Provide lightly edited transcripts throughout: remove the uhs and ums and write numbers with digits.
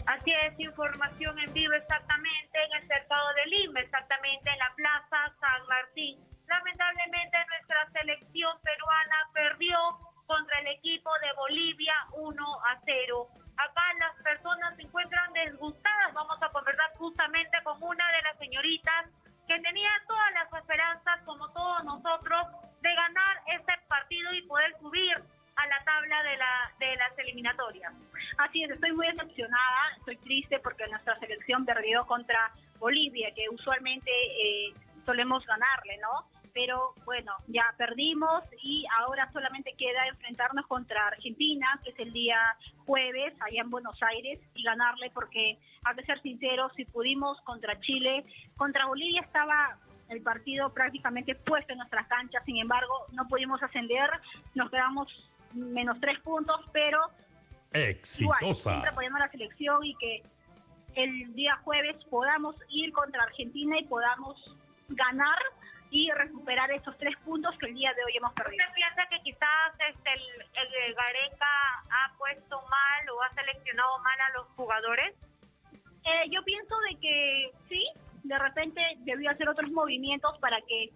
Así es, información en vivo exactamente en el cercado de Lima, exactamente en la Plaza San Martín. Lamentablemente nuestra selección peruana perdió contra el equipo de Bolivia 1-0. Acá las personas se encuentran disgustadas. Vamos a conversar justamente con una de las señoritas que tenía todas las esperanzas, como todos nosotros, de ganar este partido y poder subir a la tabla de las eliminatorias. Así es, estoy muy decepcionada, estoy triste porque nuestra selección perdió contra Bolivia, que usualmente solemos ganarle, ¿no? Pero bueno, ya perdimos y ahora solamente queda enfrentarnos contra Argentina, que es el día jueves, allá en Buenos Aires, y ganarle porque, hay que ser sinceros, si pudimos contra Chile, contra Bolivia estaba el partido prácticamente puesto en nuestras canchas, sin embargo, no pudimos ascender, nos quedamos -3 puntos, pero exitosa. Igual, siempre apoyando a la selección y que el día jueves podamos ir contra Argentina y podamos ganar y recuperar esos 3 puntos que el día de hoy hemos perdido. ¿Usted piensa que quizás el Gareca ha puesto mal o ha seleccionado mal a los jugadores? Yo pienso de que sí, de repente debió hacer otros movimientos para que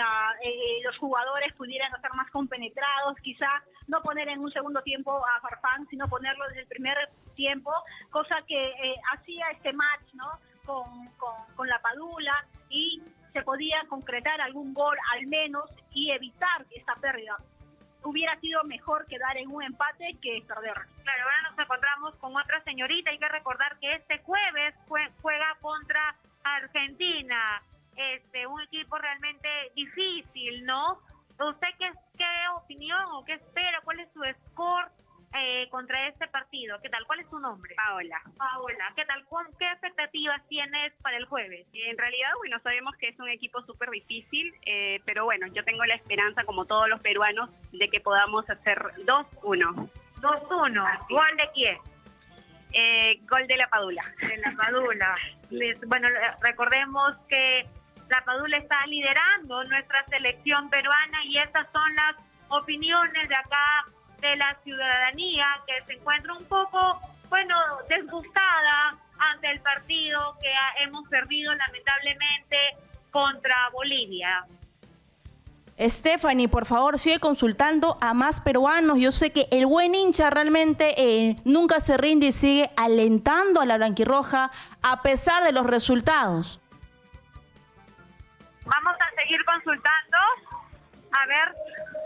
los jugadores pudieran estar más compenetrados, quizá no poner en un segundo tiempo a Farfán, sino ponerlo desde el primer tiempo, cosa que hacía este match, ¿no? Con la Padula, y se podía concretar algún gol al menos y evitar esta pérdida. Hubiera sido mejor quedar en un empate que perder. Claro, ahora nos encontramos con otra señorita. Hay que recordar que este jueves juega contra Argentina, un equipo realmente difícil, ¿no? ¿Usted qué opinión o qué espera? ¿Cuál es su score contra este partido? ¿Qué tal? ¿Cuál es su nombre? Paola. Paola, ¿qué tal? ¿Qué expectativas tienes para el jueves? En realidad, bueno, sabemos que es un equipo súper difícil, pero bueno, yo tengo la esperanza, como todos los peruanos, de que podamos hacer 2-1. 2-1. ¿Gol de quién? Gol de la Padula. De la Padula. Bueno, recordemos que la Padula está liderando nuestra selección peruana y estas son las opiniones de acá de la ciudadanía, que se encuentra un poco, bueno, disgustada ante el partido que hemos perdido lamentablemente contra Bolivia. Stephanie, por favor, sigue consultando a más peruanos. Yo sé que el buen hincha realmente nunca se rinde y sigue alentando a la blanquirroja a pesar de los resultados. Vamos a seguir consultando. A ver.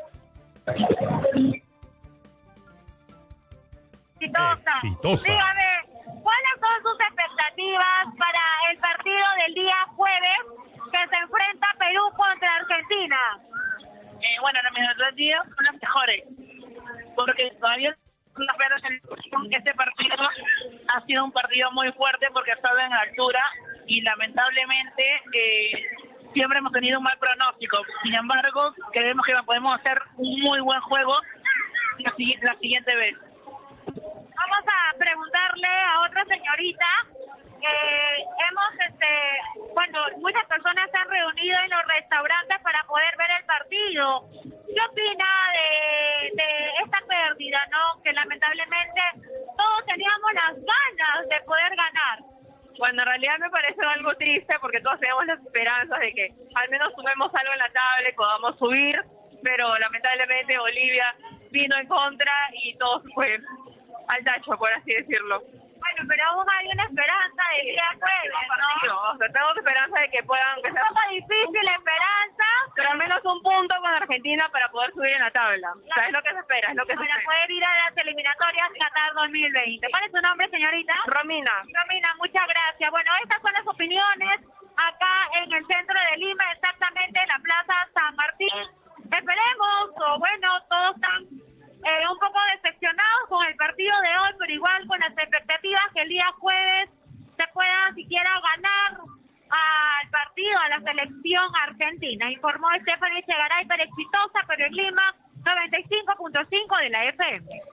Exitosa. Dígame, ¿cuáles son sus expectativas para el partido del día jueves que se enfrenta Perú contra Argentina? Bueno, las expectativas son las mejores, porque todavía no esperamos. Este partido ha sido un partido muy fuerte porque ha estado en altura y lamentablemente siempre hemos tenido un mal pronóstico. Sin embargo, creemos que podemos hacer un muy buen juego la siguiente vez. Vamos a preguntarle a otra señorita. Muchas personas se han reunido en los restaurantes para poder ver el partido. ¿Qué opina de esta pérdida, no? Que lamentablemente todos teníamos las ganas de poder ganar. Bueno, en realidad me parece algo triste porque todos tenemos las esperanzas de que al menos sumemos algo en la tabla y podamos subir, pero lamentablemente Bolivia vino en contra y todo fue al tacho, por así decirlo. Bueno, pero aún hay una esperanza del día jueves, ¿no? O sea, tengo esperanza de que puedan... Es un poco difícil la esperanza, pero al menos un punto con Argentina para poder subir en la tabla. O sea, es lo que se espera, es lo que se espera. Para poder ir a las eliminatorias Qatar 2020. ¿Cuál es su nombre, señorita? Romina. Romina, muchas gracias. Bueno, estas son las opiniones acá en el centro de Lima, exactamente en la Plaza San Martín. Esperemos, o bueno, todos están un poco decepcionados con el partido de hoy, pero igual con las expectativas que el día jueves se pueda siquiera ganar al partido, a la selección argentina. Informó Stephanie Chegaray, pero exitosa, pero en Lima 95.5 de la FM.